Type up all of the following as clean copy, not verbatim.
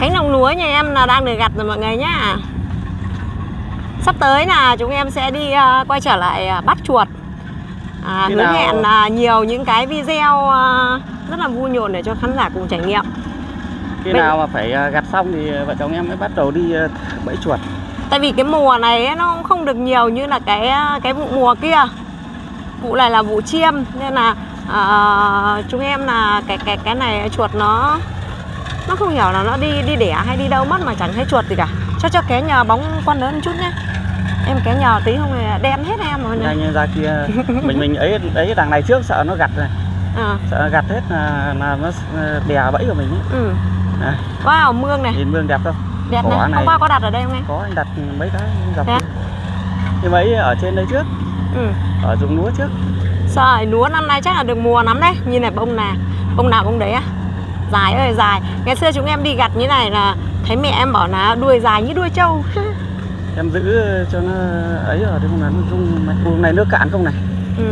Cánh đồng lúa nhà em là đang được gặt rồi mọi người nhá. Sắp tới là chúng em sẽ đi quay trở lại bắt chuột. Hứa hẹn nhiều những cái video rất là vui nhộn để cho khán giả cùng trải nghiệm. Khi nào mà phải gặt xong thì vợ chồng em mới bắt đầu đi bẫy chuột. Tại vì cái mùa này ấy, nó cũng không được nhiều như là cái vụ mùa kia. Vụ này là vụ chiêm nên là chúng em là cái này chuột nó không hiểu là nó đi đẻ hay đi đâu mất mà chẳng thấy chuột gì cả. Cho ké nhờ bóng con lớn một chút nhé. Em ké nhờ tí không thì đen hết em rồi. Nhanh ra kia mình ấy đằng này trước sợ nó gặt này. Sợ gặt hết là nó đè bẫy của mình ấy. Wow, mương này. Nhìn mương đẹp không? Đẹp này. Hôm qua có đặt ở đây không em? Có, anh đặt mấy cái dọc kia. Thì mấy ở trên đây trước. Ở ruộng lúa trước. Trời, lúa năm nay chắc là được mùa lắm đấy. Nhìn này bông nào bông đấy á. Dài ơi dài. Ngày xưa chúng em đi gặt như này là thấy mẹ em bảo là đuôi dài như đuôi trâu. Em giữ cho nó ấy rồi, không là vùng này nước cạn không này.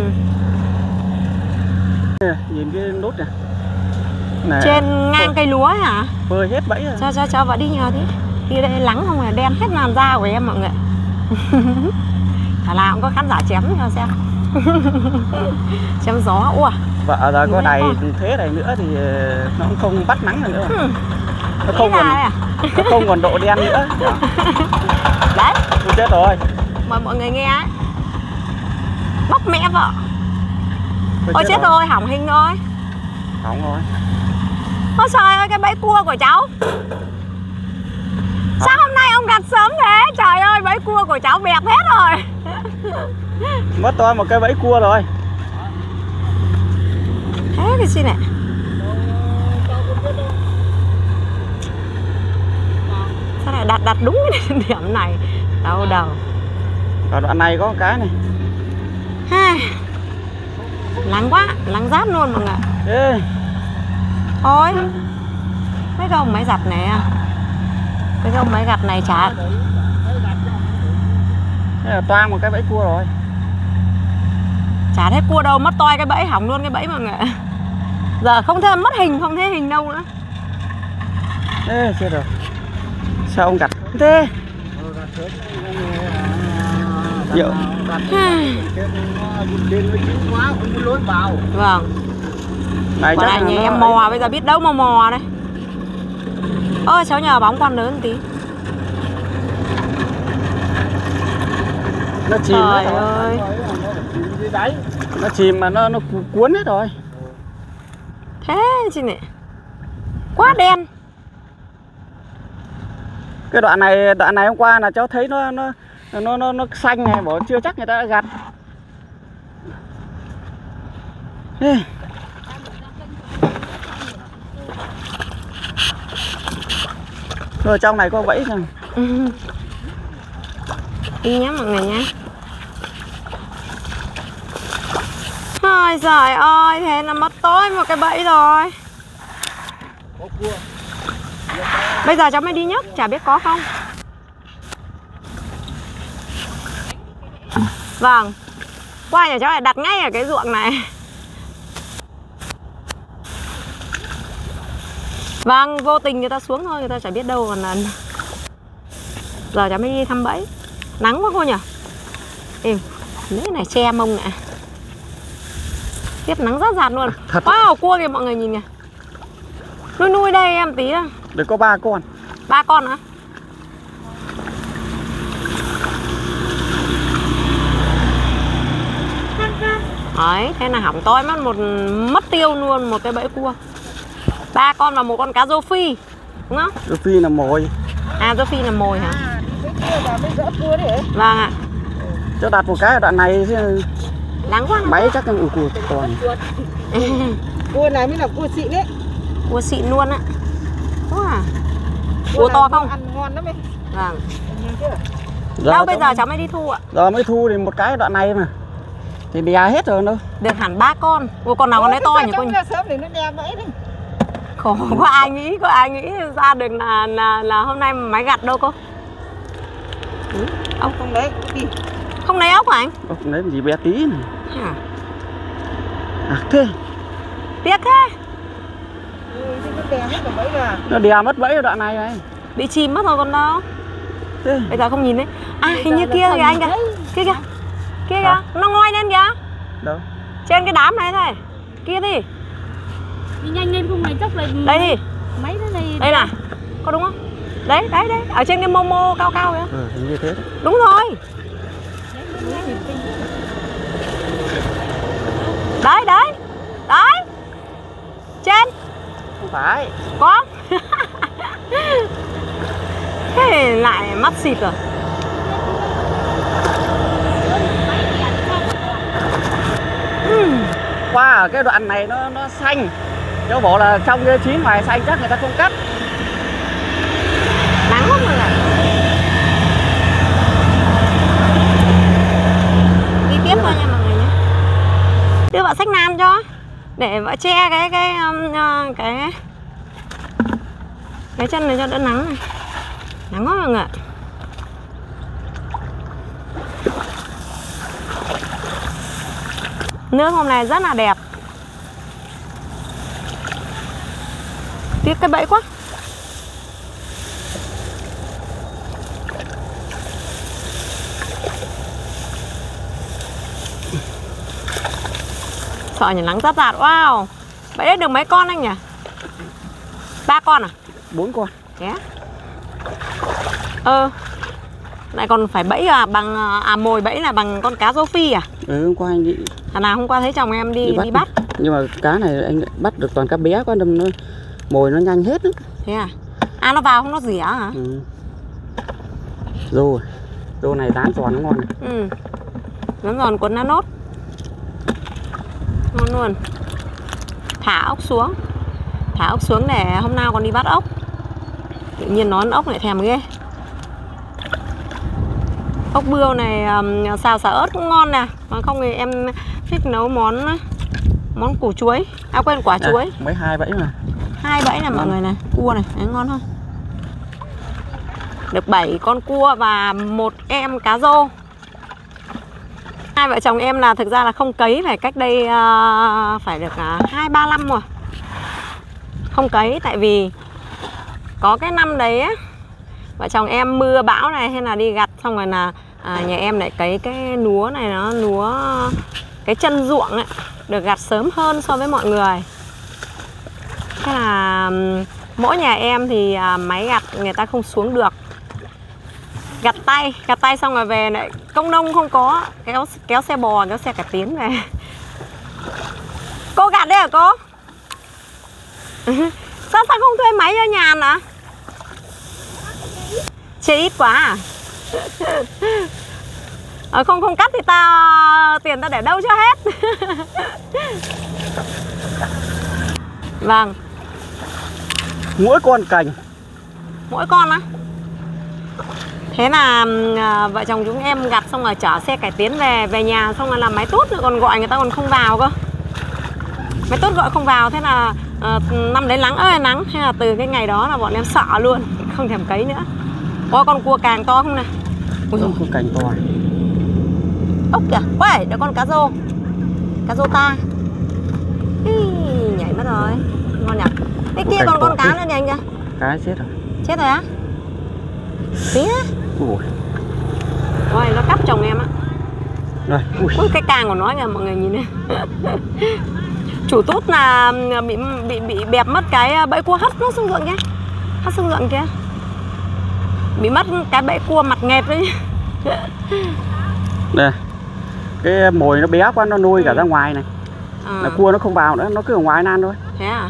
Nhìn cái nốt này. Trên ngang cây lúa hả? Phơi hết bẫy rồi. Cho vợ đi nhờ tí. Đi đây lắng không là đen hết làn da của em mọi người. Thả nào cũng có khán giả chém cho xem. Chém gió. Ủa. Vợ giờ có đài thế này nữa thì nó cũng không bắt nắng nữa. Nó không còn độ đen nữa. Đấy. Tôi chết rồi. Mời mọi người nghe ấy. Bóc mẹ vợ. Ôi chết rồi, hỏng hình rồi. Hỏng rồi. Ôi trời ơi, cái bẫy cua của cháu. Sao hôm nay ông đặt sớm thế? Trời ơi, bẫy cua của cháu bẹp hết rồi. Mất tôi một cái bẫy cua rồi. Thế cái gì này? Sao lại đặt đúng cái điểm này? Đau đầu. Ở đoạn này có một cái này. Lắng quá, lắng rát luôn mọi người. Ê. Ôi. Cái gông máy giặt này à? Cái gông máy gặt này chả. Thế là toang một cái bẫy cua rồi. Chả thấy cua đâu, mất toi cái bẫy, hỏng luôn cái bẫy mọi người. Giờ không thêm mất hình, không thấy hình đâu nữa. Ê, chết rồi. Sao ông gặt thế? Dạo. Vâng. Này chắc nhà em mò, bây giờ biết đâu mà mò đây. Ôi cháu nhờ bóng con lớn một tí. Nó chìm trời hết ơi. Nó chìm mà nó cuốn hết rồi. Thế chứ này. Quá đen. Cái đoạn này hôm qua là cháu thấy nó xanh này, bảo chưa chắc người ta đã gặt. Rồi trong này có bẫy rồi. Đi nhé mọi người nhé. Ôi giời ơi, thế là mất tối một cái bẫy rồi. Bây giờ cháu mới đi nhấc, chả biết có không. Vâng. Qua nhà cháu lại đặt ngay ở cái ruộng này. Vâng, vô tình người ta xuống thôi, người ta chả biết đâu còn lần. Giờ cháu mới đi thăm bẫy. Nắng quá cô nhỉ. Ê, lấy cái này che mông nè. Tiếp nắng rát rạt luôn. Wow, cua kìa mọi người nhìn kìa. Nuôi đây em tí đó. Được có 3 con. 3 con hả? Đấy, thế là hỏng toi mất tiêu luôn một cái bẫy cua. 3 con và một con cá rô phi, đúng không? Rô phi là mồi. À, rô phi là mồi hả? Vâng ạ. Cho đặt một cái ở đoạn này chứ. Lắng quá. Máy chắc là cua toàn. Cua này mới là cua xịn đấy. Cua xịn luôn á. Wow. Cua to không? Ăn ngon lắm ấy. Vâng. Đâu bây giờ cháu mới đi thu ạ? Giờ mới thu thì một cái ở đoạn này mà. Thì đè hết rồi đâu. Được hẳn 3 con. Ủa, con nào con ấy to nhỉ cô nhỉ? Sớm để nó đè bẫy đi. Khổ, có ai nghĩ ra được là hôm nay máy gặt đâu cô? Ông không lấy đi. Không lấy ốc hả anh? Không lấy gì bé tí này. Hả? À thế. Tiếc thế. Nó đè hết cả bẫy à. Nó đè mất bẫy ở đoạn này này. Bị chìm mất rồi còn đâu. Thế. Bây giờ không nhìn thấy. À hình như kia kìa anh kìa. Kia kìa. Kia kìa, nó ngoi lên kìa. Đâu? Trên cái đám này thôi. Kia đi. Đi nhanh lên không này chắc là Đây đi. mấy cái này. Đây nè. Có đúng không? Đấy, đấy, đấy. Ở trên cái momo cao cao kìa. Hình như thế. Đúng rồi. Đấy, đấy. Đấy. Trên. Không phải. Có. Thế lại mắt xịt rồi. Qua ở cái đoạn này nó xanh. Cháu bảo là trong cái chín ngoài xanh chắc người ta không cắt. Nắng lắm rồi này. Đi tiếp thôi nha mọi người nhé. Đưa vợ xách nam cho. Để vợ che cái chân này cho đỡ nắng này. Nắng quá mọi người ạ. Nước hôm nay rất là đẹp. Tiếc cái bẫy quá. Sợ nhỉ, nắng rát rạt. Wow. Bẫy đấy được mấy con anh nhỉ? 3 con à? 4 con. Thế. Lại còn phải bẫy bằng mồi bẫy là bằng con cá rô phi à? Hôm qua anh đi. Thằng nào hôm qua thấy chồng em đi bắt. Nhưng mà cá này anh bắt được toàn cá bé quá, đâm nó mồi nó nhanh hết đó. Thế à? À nó vào không nó rỉa hả? Rô này rán giòn nó ngon này. Rán giòn cuốn lá nốt. Ngon luôn. Thả ốc xuống. Thả ốc xuống để hôm nào còn đi bắt ốc. Tự nhiên nó ăn ốc lại thèm ghê. Ốc bươu này xào xả ớt cũng ngon nè. Mà không thì em thích nấu món củ chuối. À quên, quả chuối. Mấy 2 bẫy mà. 2 bẫy này mọi người này. Cua này, đấy ngon không? Được 7 con cua và 1 em cá rô. Hai vợ chồng em là thực ra là không cấy, phải cách đây phải được 2-3 năm rồi. Không cấy tại vì có cái năm đấy á, vợ chồng em mưa bão này hay là đi gặt xong rồi là nhà em lại cấy cái lúa này, nó lúa cái chân ruộng ấy, được gặt sớm hơn so với mọi người. Thế là mỗi nhà em thì máy gặt người ta không xuống được. Gặt tay xong rồi về lại công nông không có, kéo xe bò, kéo xe cải tiến về. Cô gặt đấy hả cô? Sao không thuê máy cho nhàn à? Chê ít quá à? Không cắt thì tiền ta để đâu cho hết. Vâng. Mỗi con cành. Mỗi con á? Thế là vợ chồng chúng em gặt xong rồi chở xe cải tiến về nhà, xong rồi làm máy tút nữa, còn gọi người ta còn không vào cơ. Máy tút gọi không vào, thế là năm đấy nắng ơi nắng. Thế là từ cái ngày đó là bọn em sợ luôn, không thèm cấy nữa. Ôi con cua càng to không nè. Ui con cành to. Ốc kìa, ôi đó con cá rô. Cá rô ta. Nhảy mất rồi. Ngon nhỉ. Cái kia còn con cá nữa nè anh kìa. Cá chết rồi. Chết rồi á? Tí á. Ôi nó cắp chồng em á. Rồi. Ui cái càng của nó kìa mọi người nhìn này. Chủ tút là bị bẹp mất cái bẫy cua hất nó xuống ruộng kìa. Hất xuống ruộng kìa. Bị mất cái bẫy cua mặt nghẹp đấy. Đây. Cái mồi nó bé quá, nó nuôi cả ra ngoài này. Là cua nó không vào nữa, nó cứ ở ngoài nan thôi. Thế à?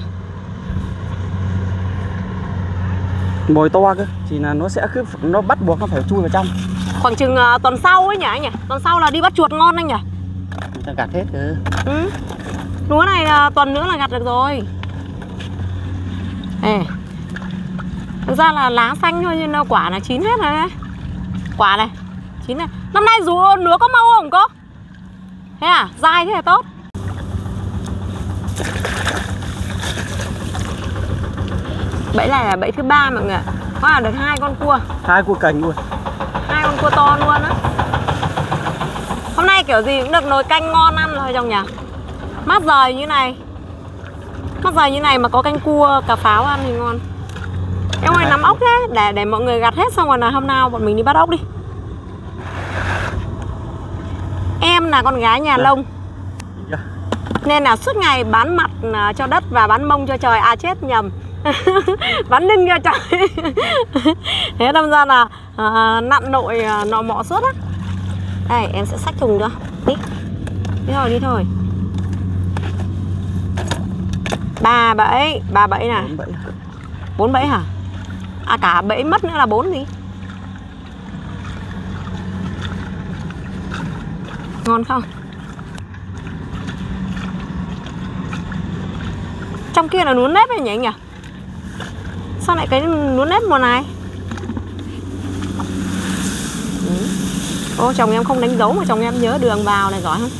Mồi to cơ, thì là nó sẽ cứ nó bắt buộc nó phải chui vào trong. Khoảng chừng tuần sau ấy nhỉ anh nhỉ? Tuần sau là đi bắt chuột ngon anh nhỉ? Người ta gặt hết cơ. Lúa này là tuần nữa là gặt được rồi. Ê. Thực ra là lá xanh thôi nhưng quả là chín hết rồi đấy. Quả này, chín này. Năm nay dù lúa có màu không cô? Thế à? Dai thế là tốt. Bẫy này là bẫy thứ 3 mọi người ạ. Có là được 2 con cua. 2 cua cành luôn. 2 con cua to luôn á. Hôm nay kiểu gì cũng được nồi canh ngon ăn rồi chồng nhỉ. Mát rời như này. Mắt dày như này mà có canh cua cà pháo ăn thì ngon. Em ơi nắm ốc thế để mọi người gặt hết xong rồi là hôm nào bọn mình đi bắt ốc đi. Em là con gái nhà lông nên là suốt ngày bán mặt cho đất và bán mông cho trời. À chết nhầm. Bán lưng cho trời. Thế đâm ra là nặn nội nọ mọ suốt á. Đây em sẽ xách thùng nữa. Đi thôi. 3 bẫy nè. 4 bẫy hả? À cả bẫy mất nữa là 4 gì? Ngon không? Trong kia là nuốn nếp ấy nhỉ anh nhỉ? Sao lại cái nuốn nếp mùa này? Ô chồng em không đánh dấu mà chồng em nhớ đường vào này giỏi không?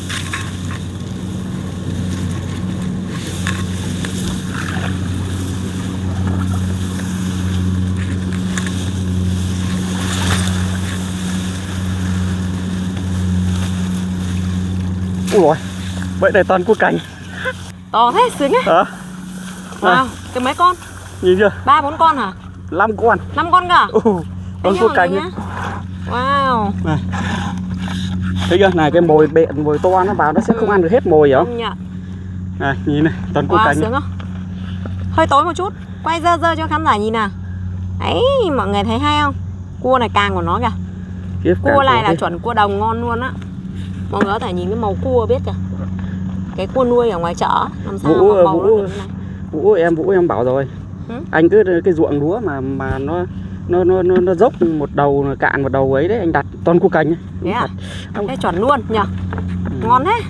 Ui, vậy này toàn cua cành. To thế sướng ấy. Hả? Wow, cái mấy con? Nhìn chưa? 3-4 con hả? 5 con. 5 con cả? Con cua cành nhá. Wow. Này. Thấy chưa? Này cái mồi bện, mồi to nó vào nó sẽ không ăn được hết mồi hiểu không? Này, nhìn này, toàn cua cành. Sướng không? Hơi tối một chút. Quay dơ cho khán giả nhìn nào. Đấy, mọi người thấy hay không? Cua này càng của nó kìa. Cua này là chuẩn cua đồng ngon luôn á. Mọi người có thể nhìn cái màu cua biết kìa. Cái cua nuôi ở ngoài chợ làm sao mà màu nó được như này. Vũ em bảo rồi. Anh cứ cái ruộng lúa mà nó dốc một đầu cạn một đầu ấy đấy, anh đặt toàn cua cành. Thế à? Thế chuẩn luôn nhỉ. Ngon thế.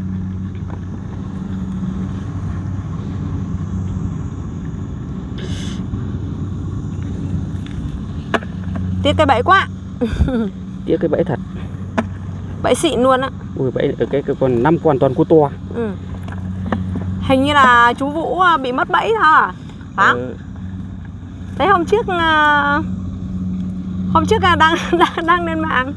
Tiếc cái bẫy quá. Tiếc cái bẫy thật. Bẫy xịn luôn á. Ui bẫy ở cái còn 5 con toàn cua to. Hình như là chú Vũ bị mất bẫy hả? Phải không? Thấy hôm trước đang lên mạng.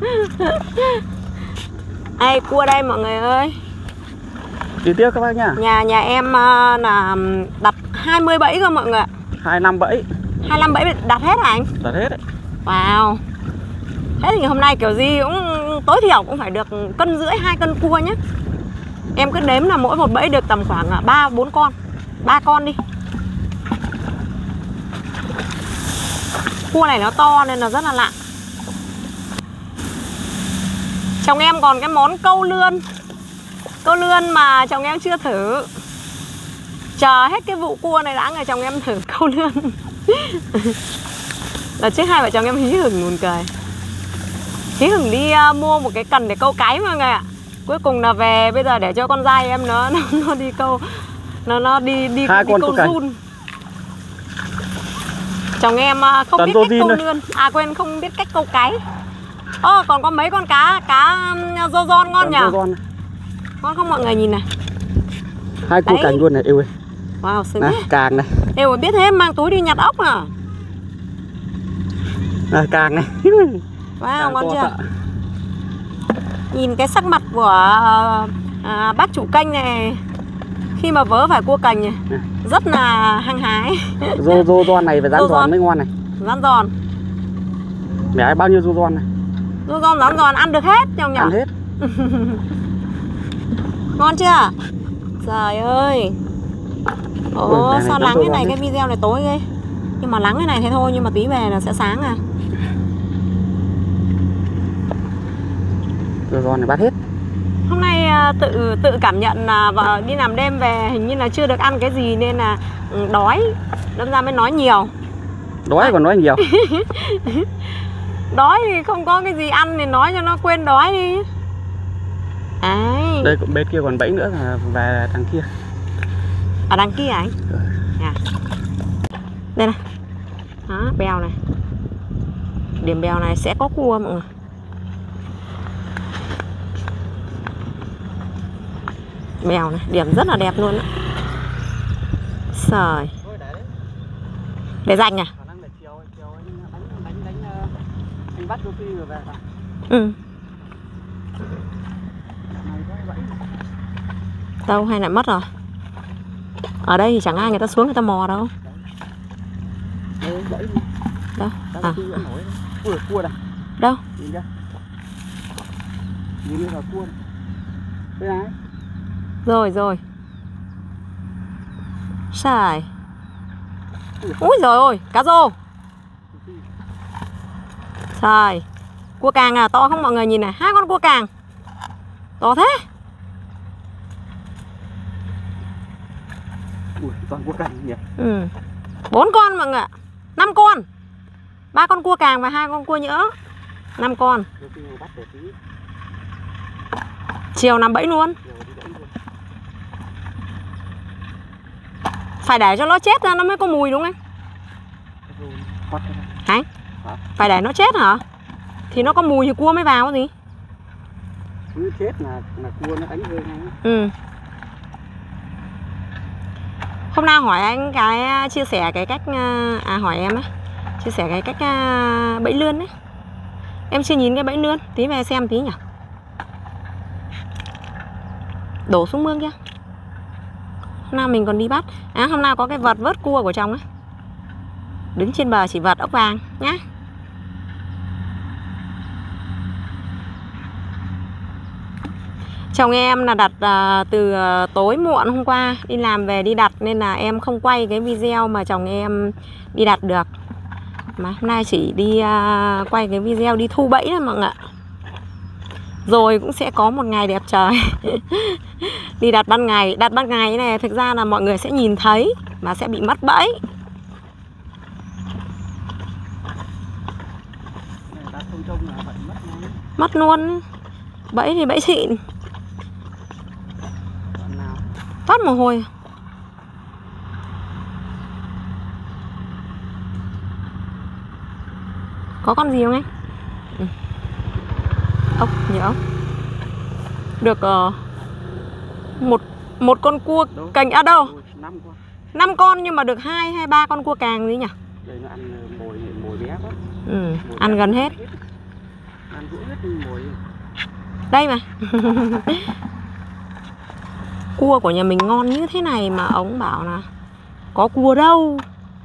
Ê cua đây mọi người ơi. Đi tiếp các bác nhá. Nhà em là đặt 20 bẫy cơ mọi người ạ. 25 bẫy. 25 bẫy đặt hết hả anh? Đặt hết đấy. Wow. Thế thì hôm nay kiểu gì cũng tối thiểu cũng phải được 1,5 cân 2 cân cua nhé. Em cứ đếm là mỗi một bẫy được tầm khoảng 3-4 con. 3 con đi. Cua này nó to nên nó rất là lạ. Chồng em còn cái món câu lươn. Câu lươn mà chồng em chưa thử. Chờ hết cái vụ cua này đã rồi chồng em thử câu lươn. Đợt trước hai vợ chồng em hí hửng buồn cười. Hí hửng đi mua một cái cần để câu cái mọi người ạ. Cuối cùng là về bây giờ để cho con dai em nó đi câu. Nó đi câu run. Chồng em không biết cách câu lươn. À quên không biết cách câu cái. Còn có mấy con cá rô ron ngon nhỉ? Ngon không mọi người nhìn này. 2 cua cành luôn này yêu ơi. Wow xinh này, thế. Càng này. Yêu ơi biết thế mang túi đi nhặt ốc à. Càng này. Wow ngon chưa? Nhìn cái sắc mặt của bác chủ kênh này khi mà vớ phải cua cành này rất là hăng hái. Rô giòn này phải rán giòn mới ngon này. Rán giòn. Mẹ bao nhiêu rô giòn này? Rô giòn rán giòn ăn được hết chồng nhỉ? Ăn hết. Ngon chưa? Trời ơi. Ồ sao lắng cái này, cái video này tối ghê. Nhưng mà lắng cái này thế thôi, nhưng mà tí về là sẽ sáng à. Rô giòn này bắt hết. Hôm nay tự cảm nhận là đi làm đêm về hình như là chưa được ăn cái gì nên là đói. Đâm ra mới nói nhiều. Đói còn nói nhiều. Đói thì không có cái gì ăn thì nói cho nó quên đói đi. Đấy. Đây bên kia còn bẫy nữa là về đằng kia. Ở đằng kia anh? Đây này. Đó, bèo này. Điểm bèo này sẽ có cua mọi người. Bèo này, điểm rất là đẹp luôn á. Sời. Để dành à? Anh bắt đôi khi rồi về. Đâu hay lại mất rồi? Ở đây thì chẳng ai người ta xuống người ta mò đâu. Đấy, bẫy Đâu? à. Ui, cua này. Đâu? Nhìn kìa. Nhìn là cua. Đây này. Rồi rồi. Sai. Úi giời ơi, cá rô. Sai. Cua càng à, to không mọi người nhìn này, 2 con cua càng. To thế. Ui, toàn cua càng nhỉ. 4 con mọi người ạ. 5 con. 3 con cua càng và 2 con cua nhỡ. 5 con. Chiều nằm bẫy luôn. Phải để cho nó chết ra nó mới có mùi đúng không anh? Anh? Phải để nó chết hả? Thì nó có mùi thì cua mới vào gì? Cứ chết là cua nó đánh rơi ngay. Hôm nào hỏi anh cái chia sẻ cái cách hỏi em á, chia sẻ cái cách bẫy lươn ấy. Em chưa nhìn cái bẫy lươn, tí về xem tí nhỉ. Đổ xuống mương kia. Hôm nào mình còn đi bắt. Hôm nào có cái vật vớt cua của chồng á. Đứng trên bờ chỉ vật ốc vàng nhá. Chồng em là đặt từ tối muộn hôm qua đi làm về đi đặt nên là em không quay cái video mà chồng em đi đặt được. Mà hôm nay chỉ đi quay cái video đi thu bẫy thôi mọi người ạ. Rồi cũng sẽ có một ngày đẹp trời. Đi đặt ban ngày. Đặt ban ngày này thực ra là mọi người sẽ nhìn thấy mà sẽ bị mất bẫy. Mất luôn. Bẫy thì bẫy xịn. Toát mồ hôi. Có con gì không anh? Ốc, nhiều ốc. Được một con cua cành à đâu? 5 con nhưng mà được 2 hay 3 con cua càng gì nhỉ? Đây nó ăn mồi bé quá. Ăn gần hết. Ăn rũ hết mồi. Đây mà. Cua của nhà mình ngon như thế này mà ông bảo là có cua đâu.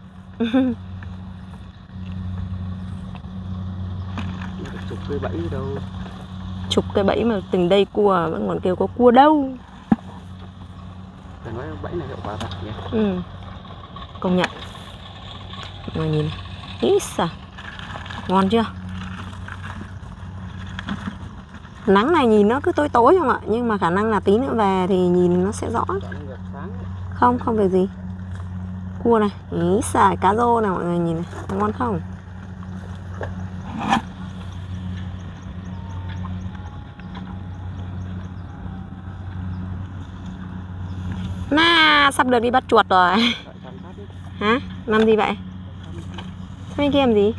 Chục cây bẫy đâu. Chục cây bẫy mà từng đây cua vẫn còn kêu có cua đâu. Phải nói bẫy này hiệu quả thật nhỉ. Công nhận. Mọi người nhìn. Ý xà. Ngon chưa? Nắng này nhìn nó cứ tối tối không ạ? Nhưng mà khả năng là tí nữa về thì nhìn nó sẽ rõ. Không, không việc gì. Cua này, ý xài cá rô này mọi người nhìn này, ngon không? Sắp được đi bắt chuột rồi. Hả? Làm gì vậy? Thế kia làm gì?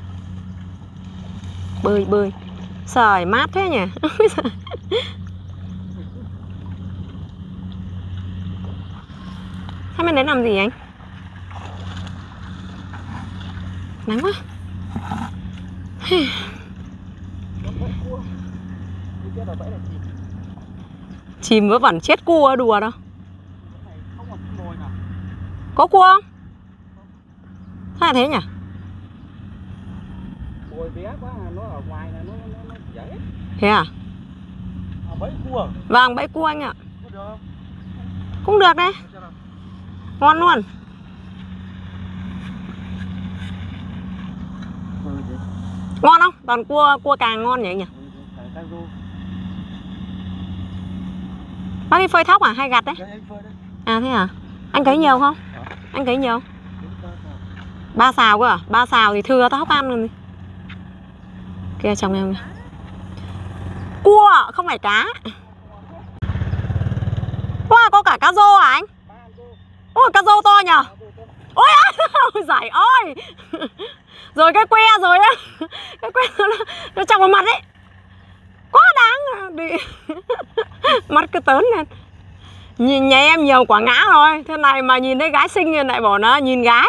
Bơi. Trời mát thế nhỉ. Sao bên đấy làm gì anh? Nắng quá. Chìm vớ vẩn chết cua đùa đâu. Có cua không? Sao là thế nhỉ? Mồi bé quá, nó ở ngoài là nó dễ. Thế à? Bẫy cua. Vâng, bẫy cua anh ạ. Cũng được đấy. Ngon luôn. Ngon không? Toàn cua càng ngon nhỉ nhỉ? Bác đi phơi thóc à hay gặt đấy? À thế à? Anh cấy nhiều không? Anh cấy nhiều? 3 xào cơ à? 3 xào thì thừa thóc ăn rồi. Kia chồng em kìa. Cua không phải cá. Wow, có cả cá rô à anh? Ôi cá rô to nhờ. Ôi giải ơi. Rồi cái que rồi á. Cái que nó chọc vào mặt ấy. Quá đáng đi. Mắt cứ tớn lên. Nhìn nhà em nhiều quả ngã rồi. Thế này mà nhìn thấy gái xinh thì lại bảo nó nhìn gái.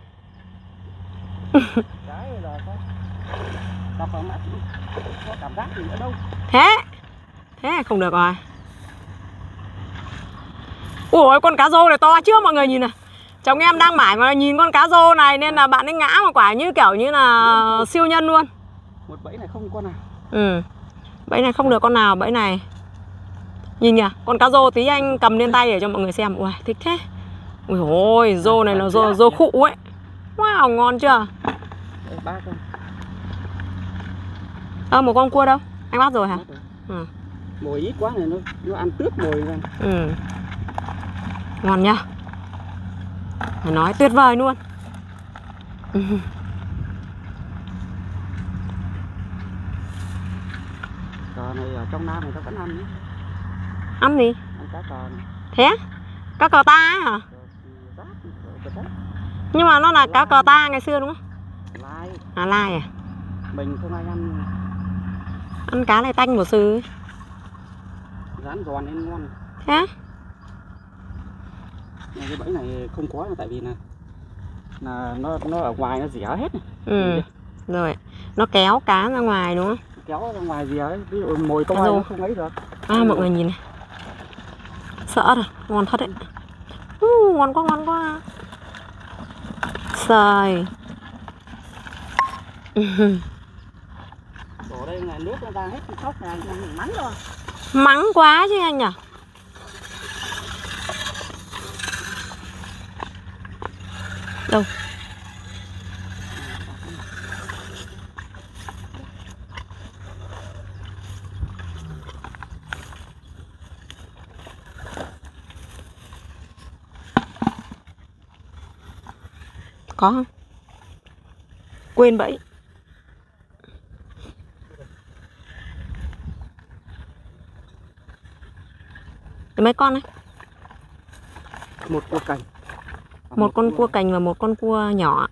Thế không được rồi. Ủa con cá rô này to chưa mọi người nhìn này. Chồng em đang mải mà nhìn con cá rô này nên là bạn ấy ngã mà quả như kiểu như là siêu nhân luôn. Một bẫy này không con nào. Ừ. Bẫy này không được con nào, bẫy này. Nhìn nhỉ, con cá rô tí anh cầm lên tay để cho mọi người xem. Ui, thích thế. Ui ôi, rô này là rô khụ ấy. Wow, ngon chưa? Đây, 3 con. Một con cua đâu? Anh bắt rồi hả? Rồi. Ừ. Mồi ít quá này nó ăn tước mồi ra. Ừ. Ngon nhá. Phải nói tuyệt vời luôn. Cò này ở trong Nam người ta vẫn ăn nhé. Ăn gì? Ăn cá cò này. Thế? Cá cò ta ấy hả? Nhưng mà nó là cá cò ta ngày xưa đúng không? Lai. À, lai à? Mình không ai ăn. Ăn cá này tanh của sư ấy. Rán giòn nên ngon. Thế? Cái bẫy này không có là tại vì là nó ở ngoài nó rỉa hết này. Ừ. Rồi, nó kéo cá ra ngoài đúng không? Kéo ra ngoài rỉa ấy, ví dụ mồi to nó không ấy được. À, mọi người nhìn này. Sợ rồi, ngon thật đấy. Ngon quá, ngon quá. Trời. Đổ đây là nước nó ra hết khóc này, mình mắng rồi. Mắng quá chứ anh nhỉ? Đâu? Có không? Quên bẫy. Mấy con này? Một cua cành. Một con cua cành và một con cua nhỏ.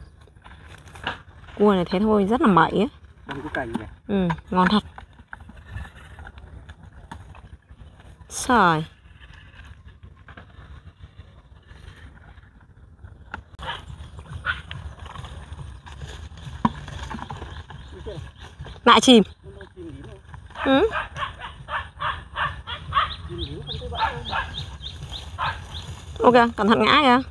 Cua này thế thôi, rất là mẩy ấy. Con cua cành này. Ừ, ngon thật. Trời. Lại chìm. Ừ. Ok, cẩn thận ngã kìa.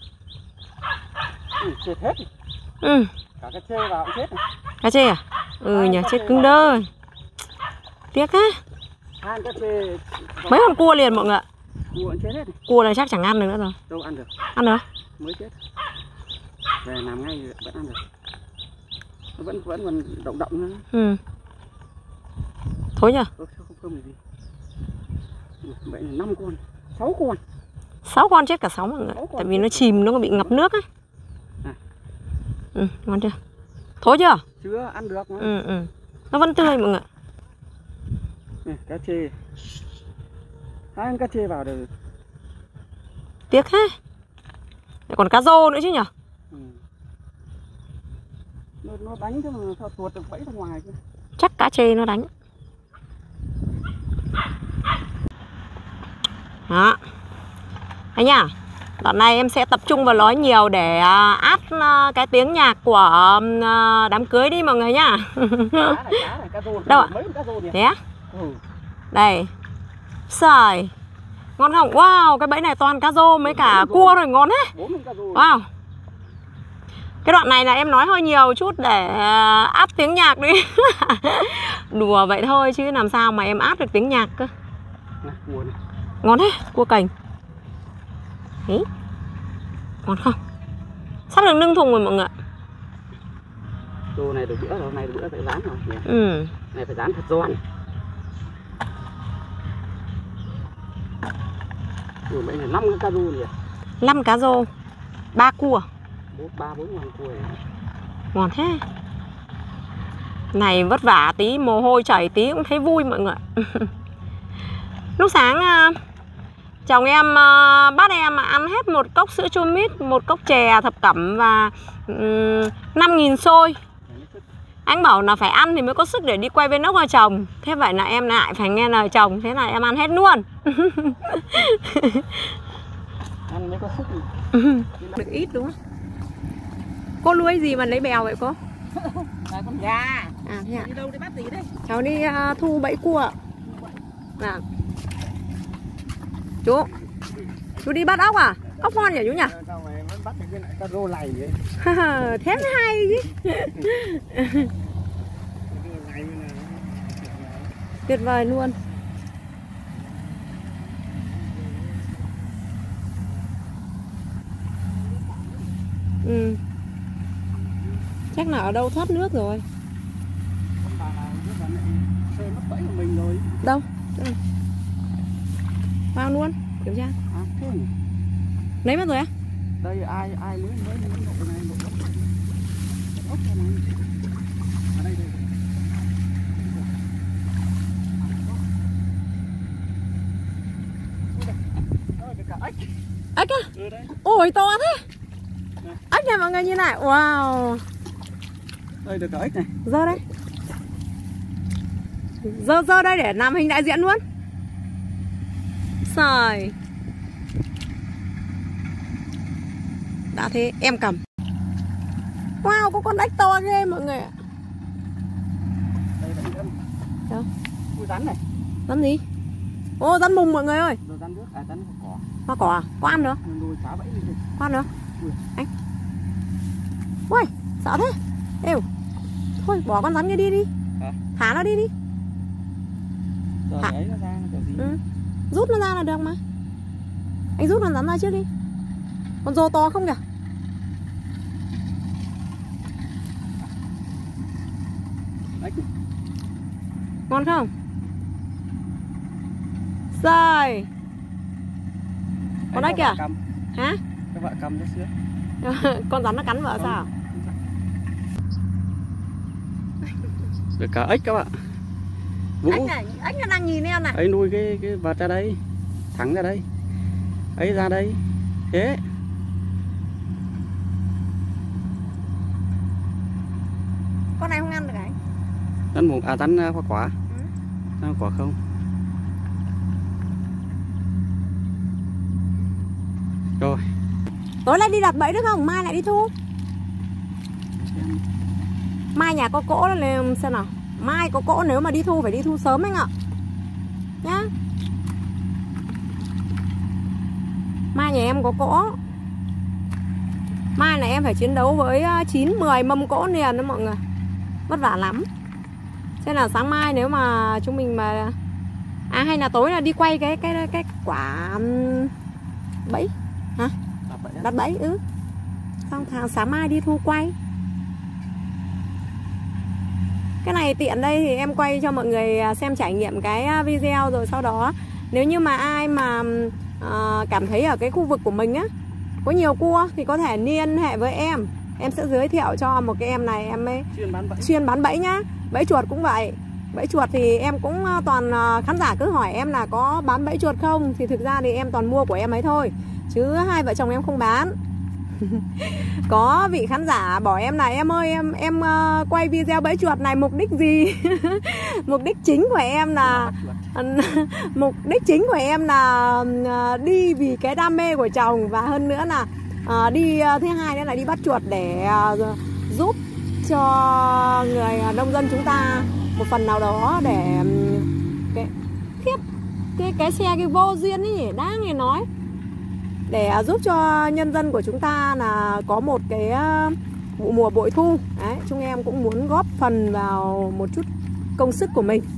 Chết hết. Ừ. Cả cái chê vào cũng chết này. Cá chê à? Ừ nhỉ, chết cứng đơ. Tiếc á. Hai cái chê. Mấy con cua liền mọi người ạ. Cua cũng chết hết này. Cua này chắc chẳng ăn được nữa rồi. Đâu ăn được. Ăn được? Mới chết. Về làm ngay vẫn ăn được. Nó vẫn còn động nữa. Ừ. Thối nhỉ? Không gì. Vậy là 5 con, 6 con. 6 con chết cả 6 mọi người. Tại vì nó chìm, nó bị ngập nước á. Ừ, ngon chưa? Thối chưa? Chưa ăn được nữa. Ừ. Nó vẫn tươi mọi người. Này, cá chê. Hai con cá chê vào được. Tiếc hết. Còn cá rô nữa chứ nhỉ? Ừ. Nó đánh cho mà sao tuột được bẫy ra ngoài chứ. Chắc cá chê nó đánh. Đó. Đấy nhá. Đoạn này em sẽ tập trung vào nói nhiều để át cái tiếng nhạc của đám cưới đi mọi người nhá. Cá rô. Đâu ạ? Thế á? Ừ. Đây. Trời. Ngon không? Wow, cái bẫy này toàn cá rô mấy cả cua rồi, ngon hết. Wow. Cái đoạn này là em nói hơi nhiều chút để áp tiếng nhạc đi. Đùa vậy thôi chứ làm sao mà em áp được tiếng nhạc cơ. Ngon thế, cua cành. Ý. Ngon không? Sắp được nâng thùng rồi mọi người. Đồ này được bữa rồi, này được bữa phải dán rồi. Ừ. Này phải dán thật giòn. Ủa mấy này 5 cái cá rô nhỉ? 5 cá rô, 3 cua. 3-4 con cua này. Ngon thế. Này vất vả tí, mồ hôi chảy tí cũng thấy vui mọi người. Lúc sáng chồng em bắt em ăn hết một cốc sữa chua mít, một cốc chè thập cẩm và 5.000 xôi. Anh bảo là phải ăn thì mới có sức để đi quay vlog cho chồng. Thế vậy là em lại phải nghe lời chồng. Thế là em ăn hết luôn. Ăn mới có sức. Được ít đúng không? Cô nuôi gì mà lấy bèo vậy cô? Là con gà. À thế ạ? Đi đâu đi bắt gì đấy? Cháu đi thu bẫy cua. Dạ. Chú đi bắt ốc à? Ốc ngon nhỉ chú nhỉ? bắt được cái lại cá rô này vậy. Thế mới hay chứ. Tuyệt vời luôn. Ừ. Chắc là ở đâu thoát nước rồi. Mất bẫy của mình rồi. Đâu? Vào luôn, kiểm tra. À, thế nhỉ? Lấy mất rồi á? Đây ai mới độ này, độ ốc này. Ở đây đây. Ếch á? Ôi to thế. Ếch này mọi người như này. Wow. Đây được cả ếch này. Dơ đây. Dơ đây để làm hình đại diện luôn. Rồi. Đã thế em cầm. Wow, có con ếch to ghê mọi người ạ. Đây là ếch. Đâu? Ui, rắn này. Rắn gì? Ô, rắn mùng mọi người ơi. Rồi rắn nước, rắn cỏ. Hoa cỏ à? Có ăn được? Rồi phá bẫy đi. Có ăn được? Ui. Anh. Ui, sợ thế. Êu. Thôi bỏ con rắn kia đi đi. Hả? Thả nó đi đi. Rồi ấy nó ra kiểu gì? Ừ. Rút nó ra là được mà. Anh rút con rắn ra trước đi. Con rô to không kìa. Ếch. Ngon không? Rồi. Con ếch kìa. Hả? Các vợ cầm cho xưa. Con rắn nó cắn vợ sao? Được cả ếch các bạn. Vũ. Ếch nó đang nhìn em này. Ấy nuôi cái vật ra đây. Thẳng ra đây. Ấy ra đây. Thế. Con này không ăn được anh? Rắn mùng rắn hoa quả. Ừ. Rắn hoa quả không. Rồi. Tối nay đi đặt bẫy được không? Mai lại đi thu. Mai nhà có cỗ lên xem nào. Mai có cỗ, nếu mà đi thu phải đi thu sớm anh ạ. Nhá. Mai nhà em có cỗ. Mai là em phải chiến đấu với 9-10 mâm cỗ liền đó mọi người. Vất vả lắm. Thế là sáng mai nếu mà chúng mình mà hay là tối là đi quay cái quả bẫy hả? Đặt bẫy. Ừ. Xong sáng mai đi thu quay. Cái này tiện đây thì em quay cho mọi người xem trải nghiệm cái video, rồi sau đó nếu như mà ai mà cảm thấy ở cái khu vực của mình á có nhiều cua thì có thể liên hệ với em. Em sẽ giới thiệu cho một cái em này, em ấy chuyên bán bẫy nhá. Bẫy chuột cũng vậy. Bẫy chuột thì em cũng toàn khán giả cứ hỏi em là có bán bẫy chuột không, thì thực ra thì em toàn mua của em ấy thôi, chứ hai vợ chồng em không bán. Có vị khán giả bảo em là em ơi em quay video bẫy chuột này mục đích gì? Mục đích chính của em là đi vì cái đam mê của chồng, và hơn nữa là đi thứ hai nữa là đi bắt chuột để giúp cho người nông dân chúng ta một phần nào đó để cái xe cái vô duyên ấy nhỉ, đáng nghe nói, để giúp cho nhân dân của chúng ta là có một cái vụ mùa bội thu. Đấy, chúng em cũng muốn góp phần vào một chút công sức của mình.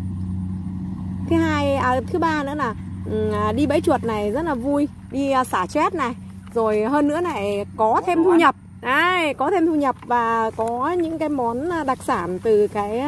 Thứ ba nữa là đi bẫy chuột này rất là vui, đi xả stress này, rồi hơn nữa này có thêm thu nhập. Đấy, có thêm thu nhập và có những cái món đặc sản từ cái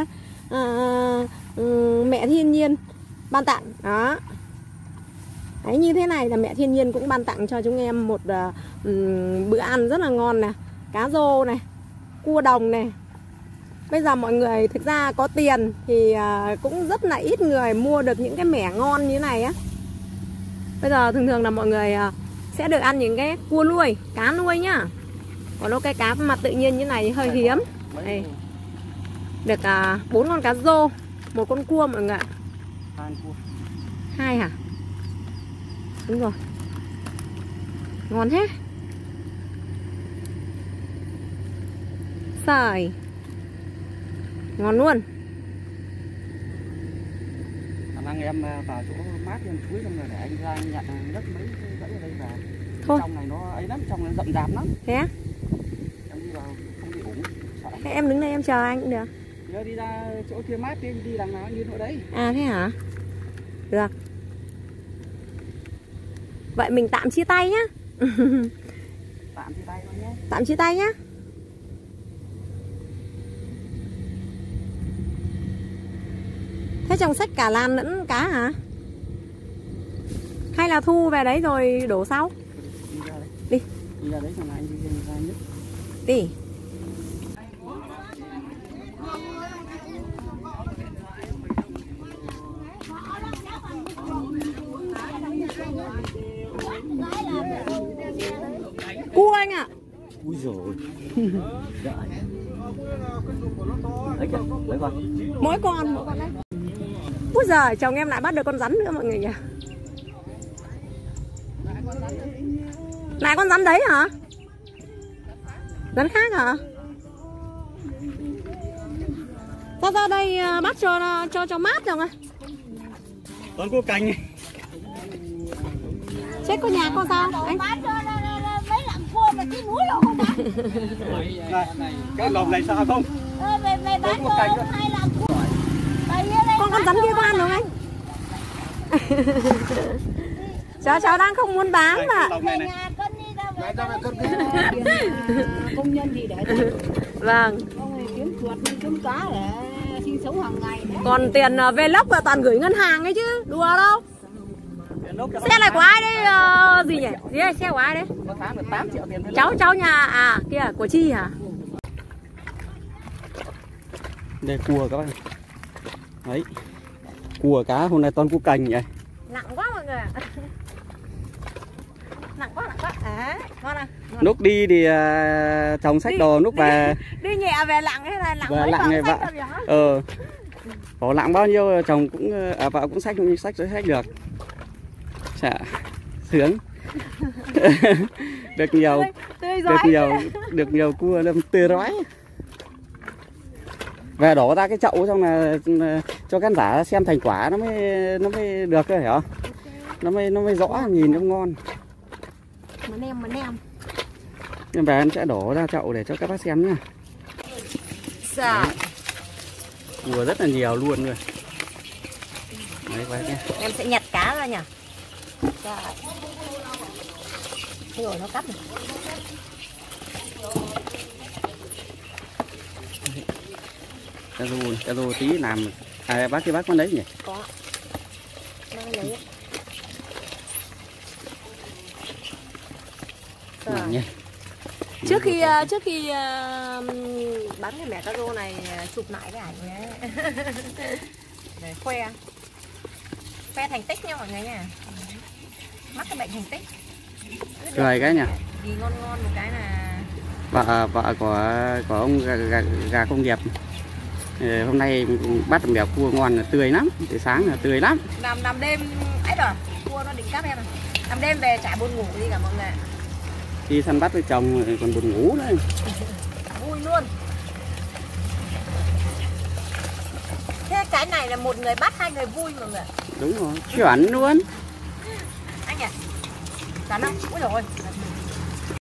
mẹ thiên nhiên ban tặng đó. Đấy, như thế này là mẹ thiên nhiên cũng ban tặng cho chúng em một bữa ăn rất là ngon nè. Cá rô này, cua đồng này. Bây giờ mọi người thực ra có tiền thì cũng rất là ít người mua được những cái mẻ ngon như thế này á. Bây giờ thường là mọi người sẽ được ăn những cái cua nuôi, cá nuôi nhá. Còn đâu cái cá mặt tự nhiên như này hơi hiếm. Đây. Được 4 con cá rô, 1 con cua mọi người ạ. 2 hả? Đúng rồi. Ngon thế. Sợi. Ngon luôn. Khả năng em vào chỗ mát em chuối xong rồi để anh ra anh nhận đất mấy ở đây vào. Thôi. Trong này nó ấy lắm, trong nó rậm rạp lắm. Thế á? Em đi vào không bị ủng. Thế em đứng đây em chờ anh cũng được. Nhớ đi ra chỗ kia mát đi đằng nào như chỗ đấy. À thế hả? Được. Vậy mình tạm chia tay nhá. Tạm chia tay thôi nhé. Tạm chia tay nhá. Thế chồng xách cả làn lẫn cá hả? Hay là thu về đấy rồi đổ sau? Đi ra đấy. Đi. Đi ra đấy xong là anh đi ra nhất. Đi. Cua anh ạ. Ui dồi. Lấy kìa, lấy con. Mỗi con đấy. Úi giời, chồng em lại bắt được con rắn nữa mọi người nhỉ. Lại con rắn đấy hả? Rắn khác hả? Sao ra đây bắt cho mát rồi à? Con cua cành. Chết có nhà con sao? Anh Bán cho mấy lạng cua mà cái núi rồi không bán. Này, cái lồng này sao không? Mày bán cho hai lạng cua. con rắn kia có ăn không anh? cháu đang không muốn bán mà. Công nhân thì để Vâng. ông này kiếm chuột kiếm cá để sinh sống hàng ngày đấy. Còn tiền vlog là toàn gửi ngân hàng ấy chứ, đùa đâu. Xe này của ai đấy? Gì nhỉ? Gì đây? Xe của ai đấy? Có tháng được 8 triệu tiền vlog. Cháu nhà kia của Chi hả? Đây cua các bạn. Đấy. Cua cá hôm nay toàn cua cành vậy. Nặng quá mọi người ạ. Nặng quá. À, ngon à. Lúc đi thì chồng xách đồ, lúc về Đi nhẹ về nặng hay là nặng về mấy nặng con này xách vợ. được nhỉ? Có nặng bao nhiêu chồng cũng vợ cũng xách được. Chả sướng. Được nhiều. Tươi Được nhiều cua lâm tươi rói. Về đổ ra cái chậu xong là cho khán giả xem thành quả nó mới được rồi, hiểu không? Nó mới rõ, nhìn nó ngon. Mà nem. Nhưng về em sẽ đổ ra chậu để cho các bác xem nhá. Dạ. Cua rất là nhiều luôn rồi. Đấy quay nha. Em sẽ nhặt cá ra nhỉ. Dạ. Rồi nó cắt này. Cá rô tí làm. À bác con đấy nhỉ? Có. Mang lấy. Làm nhỉ. Trước khi bán cái mẻ cá rô này chụp lại cái ảnh nhé. Để khoe thành tích nha mọi người nha. Mắc cái bệnh thành tích. Rồi cái nhỉ. Gì ngon một cái là Vợ của ông gà công nghiệp. Hôm nay bắt được mèo cua ngon là tươi lắm, từ sáng là tươi lắm. Nằm đêm ấy rồi, cua nó định cắp em này. Nằm đêm về chả buồn ngủ gì cả mọi người. Đi săn bắt với chồng còn buồn ngủ đấy. Vui luôn. Thế cái này là một người bắt, hai người vui mọi người. Đúng rồi, chuẩn luôn. Anh nhỉ? Chán không? Úi dồi ôi.